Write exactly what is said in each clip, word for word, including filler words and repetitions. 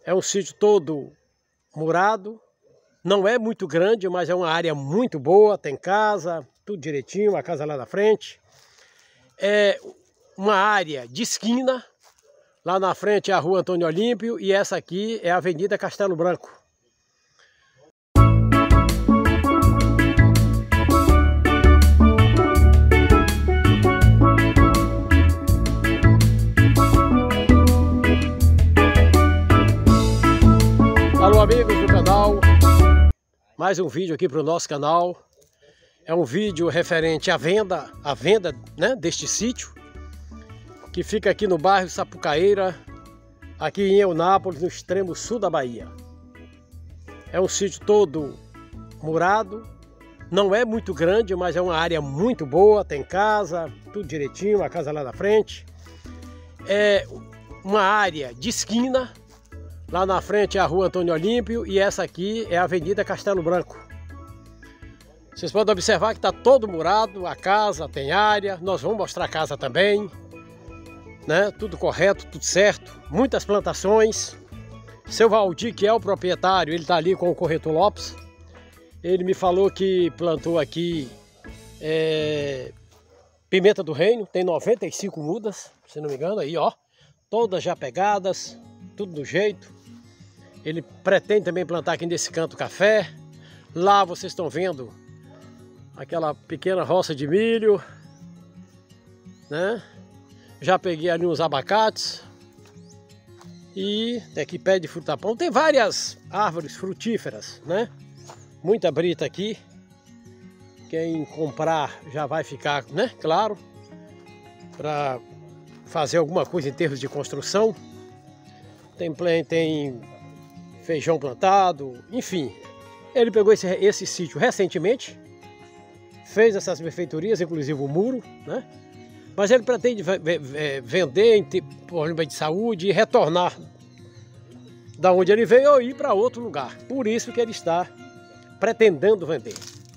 É um sítio todo murado, não é muito grande, mas é uma área muito boa, tem casa, tudo direitinho, a casa lá na frente. É uma área de esquina, lá na frente é a rua Antônio Olímpio e essa aqui é a Avenida Castelo Branco. Alô amigos do canal, mais um vídeo aqui para o nosso canal. É um vídeo referente à venda, à venda né, deste sítio, que fica aqui no bairro Sapucaíra, aqui em Eunápolis, no extremo sul da Bahia. É um sítio todo murado, não é muito grande, mas é uma área muito boa, tem casa, tudo direitinho, a casa lá na frente. É uma área de esquina. Lá na frente é a rua Antônio Olímpio e essa aqui é a Avenida Castelo Branco. Vocês podem observar que está todo murado, a casa tem área, nós vamos mostrar a casa também, né? Tudo correto, tudo certo, muitas plantações. Seu Valdir, que é o proprietário, ele está ali com o corretor Lopes. Ele me falou que plantou aqui é, pimenta do reino, tem noventa e cinco mudas, se não me engano, aí ó, todas já pegadas, tudo do jeito. Ele pretende também plantar aqui nesse canto café. Lá vocês estão vendo aquela pequena roça de milho, né? Já peguei ali uns abacates. E aqui pé de frutapão. Tem várias árvores frutíferas, né? Muita brita aqui. Quem comprar já vai ficar, né? Claro, para fazer alguma coisa em termos de construção. Tem, tem feijão plantado, enfim. Ele pegou esse, esse sítio recentemente, fez essas benfeitorias, inclusive o muro, né? Mas ele pretende vender em problema de saúde e retornar da onde ele veio ou ir para outro lugar. Por isso que ele está pretendendo vender.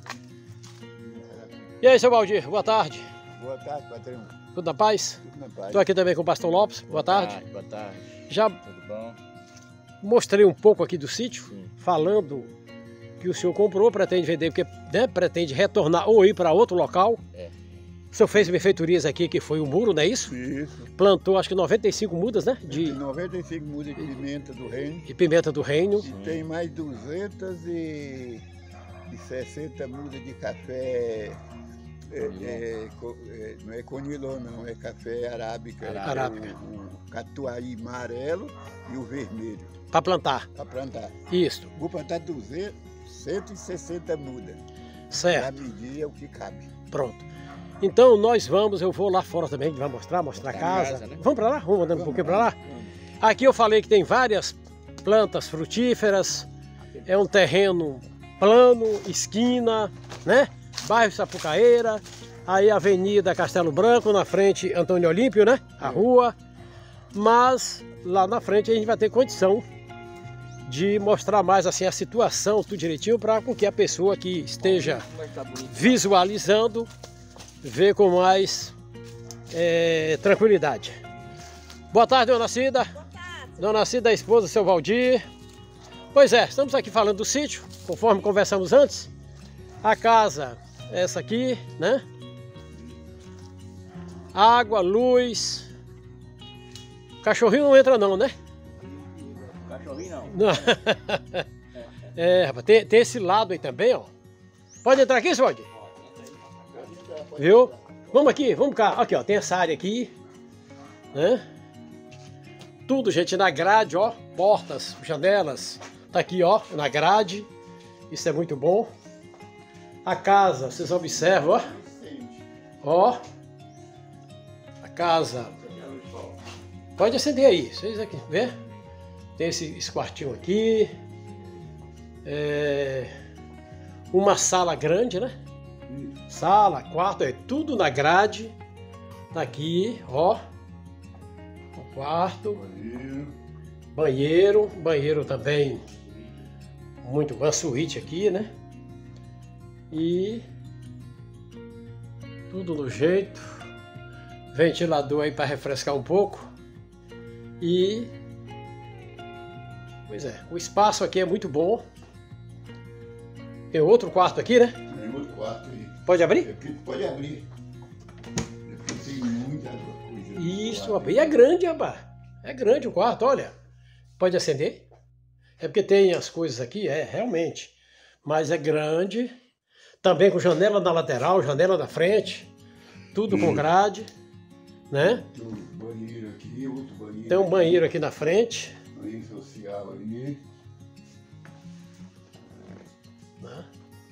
E aí, seu Valdir, boa tarde. Boa tarde, patrão. Tudo na paz? Tudo na paz. Estou aqui também com o pastor Lopes. Boa, boa tarde. tarde. Boa tarde. Já Tudo bom? Mostrei um pouco aqui do sítio, Sim. Falando que o senhor comprou, pretende vender, porque né, pretende retornar ou ir para outro local. É. O senhor fez benfeitorias aqui, que foi o muro, não é isso? Isso. Plantou acho que noventa e cinco mudas, né? De Tem noventa e cinco mudas de pimenta do reino. de pimenta do reino. E tem mais duzentas e sessenta mudas de café. É, é, é, não é conilon, não, é café arábica. Arábica. É o, o catuai amarelo e o vermelho. Para plantar. Para plantar. Isso. Vou plantar duzentas, cento e sessenta mudas. Certo. Para medir é o que cabe. Pronto. Então nós vamos, eu vou lá fora também, a gente vai mostrar, mostrar a casa. casa né? Vamos para lá? Vamos andando um pouquinho para lá? Aqui eu falei que tem várias plantas frutíferas. É um terreno plano, esquina, né? Bairro Sapucaíra, aí Avenida Castelo Branco, na frente Antônio Olímpio, né? A rua. Mas lá na frente a gente vai ter condição de mostrar mais assim a situação, tudo direitinho, para com que a pessoa que esteja visualizando ver com mais é, tranquilidade. Boa tarde, dona Cida. Boa tarde. Dona Cida, a esposa do seu Valdir. Pois é, estamos aqui falando do sítio, conforme conversamos antes. A casa é essa aqui, né? Água, luz. Cachorrinho não entra não, né? Cachorrinho não. Não. É, rapaz, tem, tem esse lado aí também, ó. Pode entrar aqui, senhor Valdir? Viu? Vamos aqui, vamos cá. Aqui, ó, tem essa área aqui, né? Tudo, gente, na grade, ó. Portas, janelas. Tá aqui, ó, na grade. Isso é muito bom. A casa, vocês observam, ó. Ó. A casa. Pode acender aí, vocês aqui, vê? Tem esse, esse quartinho aqui. É, uma sala grande, né? Sala, quarto, é tudo na grade. Tá aqui, ó. O quarto. Banheiro. Banheiro também. Muito bom. Uma suíte aqui, né? E tudo no jeito. Ventilador aí para refrescar um pouco. E Pois é, o espaço aqui é muito bom. Tem outro quarto aqui, né? Tem outro quarto aí. Pode abrir? Aqui pode abrir. Aqui tem muita coisa. Isso, e é grande, rapaz. É grande o quarto, olha. Pode acender? É porque tem as coisas aqui, é, realmente. Mas é grande. Também com janela na lateral, janela na frente. Tudo com grade, né? Tem um banheiro aqui, outro banheiro. Tem um banheiro aqui na frente. Banheiro social ali. Né?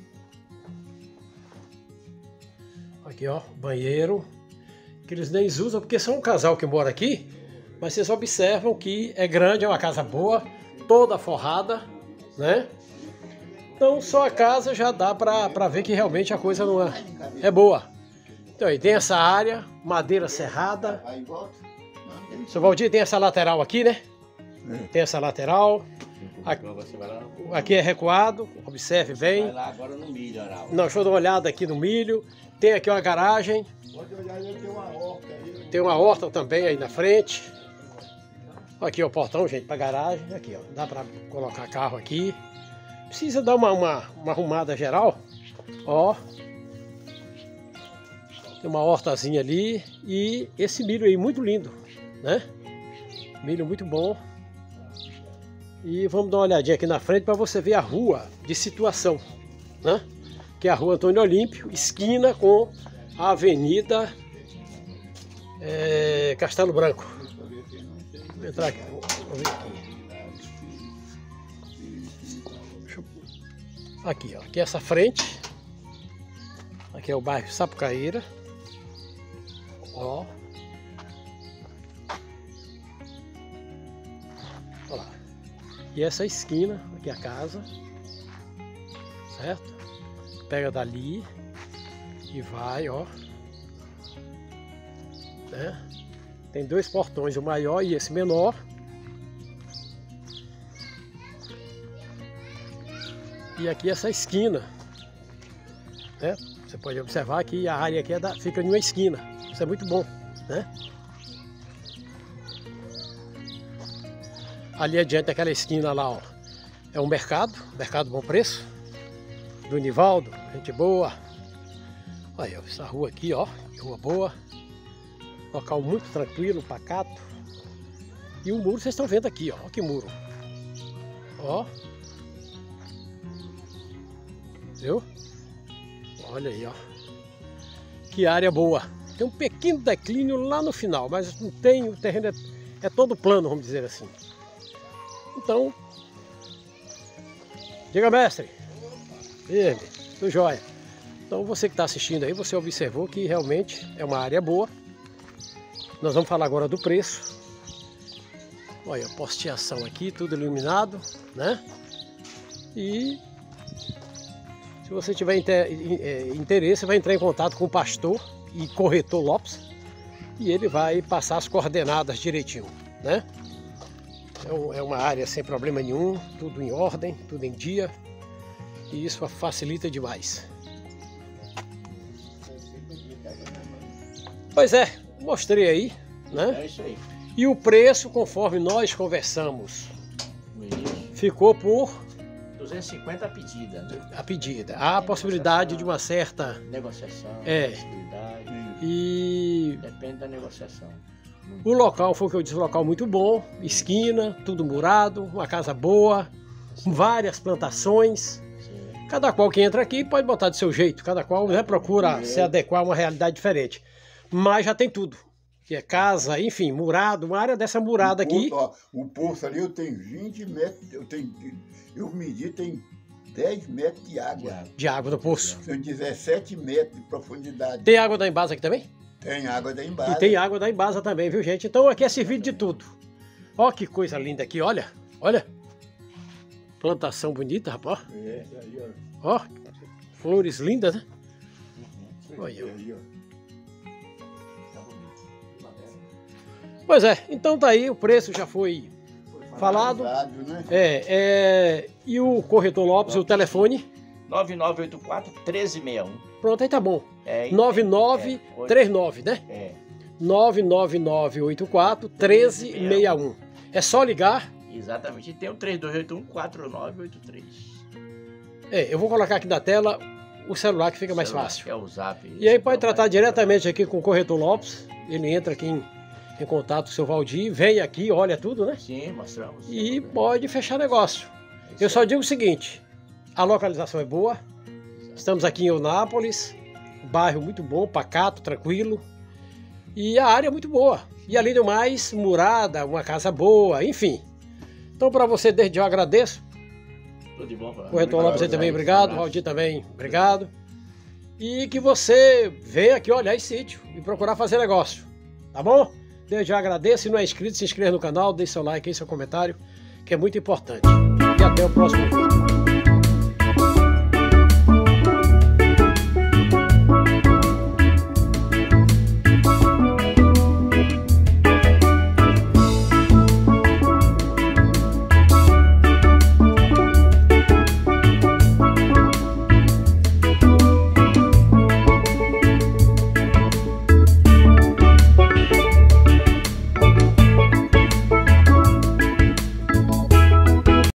Aqui, ó, banheiro. Que eles nem usam porque são um casal que mora aqui. Mas vocês observam que é grande, é uma casa boa, toda forrada, né? Então só a casa já dá para ver que realmente a coisa não é, é boa. Então aí tem essa área, madeira serrada. Seu Valdir, tem essa lateral aqui, né? Tem essa lateral. Aqui, aqui é recuado, observe bem. Vai lá agora no milho, Arauto. Não, deixa eu dar uma olhada aqui no milho. Tem aqui uma garagem. Pode olhar, tem uma horta aí. Tem uma horta também aí na frente. Aqui ó, o portão, gente, para garagem. Aqui, ó, dá para colocar carro aqui. Precisa dar uma, uma, uma arrumada geral. Ó. Tem uma hortazinha ali. E esse milho aí, muito lindo, né? Milho muito bom. E vamos dar uma olhadinha aqui na frente para você ver a rua de situação, né? Que é a rua Antônio Olímpio, esquina com a avenida é, Castelo Branco. Vou entrar aqui, vou ver aqui. Deixa eu... Aqui, ó, aqui é essa frente. Aqui é o bairro Sapucaíra. Ó. Olha lá. E essa esquina, aqui é a casa. Certo? Pega dali e vai, ó. Né? Tem dois portões, o maior e esse menor. E aqui essa esquina, né? Você pode observar que a área aqui é da, fica em uma esquina. Isso é muito bom, né? Ali adiante aquela esquina lá, ó, é um mercado, mercado Bom Preço, do Nivaldo, gente boa. Olha, essa rua aqui, ó, rua boa. Local muito tranquilo, pacato. E o muro vocês estão vendo aqui, ó. Olha que muro. Ó. Viu? Olha aí, ó. Que área boa. Tem um pequeno declínio lá no final, mas não tem, o terreno é, é todo plano, vamos dizer assim. Então, diga, mestre. Firme, tudo jóia. Então você que está assistindo aí, você observou que realmente é uma área boa. Nós vamos falar agora do preço. Olha, posteação aqui, tudo iluminado, né? E se você tiver interesse, vai entrar em contato com o pastor e corretor Lopes e ele vai passar as coordenadas direitinho, né? É uma área sem problema nenhum, tudo em ordem, tudo em dia e isso facilita demais. Pois é, mostrei aí, né? É isso aí. E o preço, conforme nós conversamos, Isso. ficou por duzentos e cinquenta a pedida, né? a pedida. Há a possibilidade de uma certa... Negociação, É. possibilidade. E Depende da negociação. o local foi o que eu disse, um local muito bom, esquina, tudo murado, uma casa boa, com várias plantações. Sim. Cada qual que entra aqui pode botar do seu jeito, cada qual, né, procura se adequar a uma realidade diferente. Mas já tem tudo, que é casa, enfim, murado, uma área dessa murada o poço, aqui. Ó, o poço ali eu tenho vinte metros, eu tenho, eu medi, tem dez metros de água. De água. De água do poço. São dezessete metros de profundidade. Tem água da Embasa aqui também? Tem água da Embasa. E tem água da Embasa também, viu, gente? Então aqui é servido de tudo. Ó que coisa linda aqui, olha, olha. Plantação bonita, rapaz. É, aí, Ó, ó. flores lindas, né? Uhum. Olha. Aí, ó. Pois é, então tá aí, o preço já foi falado. Né? É, é, e o corretor Lopes, o telefone? nove nove oito quatro, um três seis um. Pronto, aí tá bom. É, nove nove três nove, né? É. nove nove nove oito quatro, um três seis um. É só ligar Exatamente. E tem o três dois oito um, quatro nove oito três. É, eu vou colocar aqui na tela o celular que fica O mais celular, fácil. que é o Zap. E aí pode Então, tratar vai- diretamente aqui com o corretor Lopes. Ele entra aqui em, em contato com o seu Valdir, vem aqui, olha tudo, né? Sim, mostramos. E pode fechar negócio. É isso Eu só aí. digo o seguinte, a localização é boa, estamos aqui em Eunápolis, um bairro muito bom, pacato, tranquilo, e a área é muito boa. E além do mais, murada, uma casa boa, enfim. Então para você, desde já eu agradeço. Tudo de bom. Corretor Lopes aí também, obrigado. Valdir também, obrigado. E que você venha aqui olhar esse sítio e procurar fazer negócio, tá bom? Desde já agradeço. Se não é inscrito, se inscreva no canal, deixe seu like aí, seu comentário, que é muito importante. E até o próximo vídeo.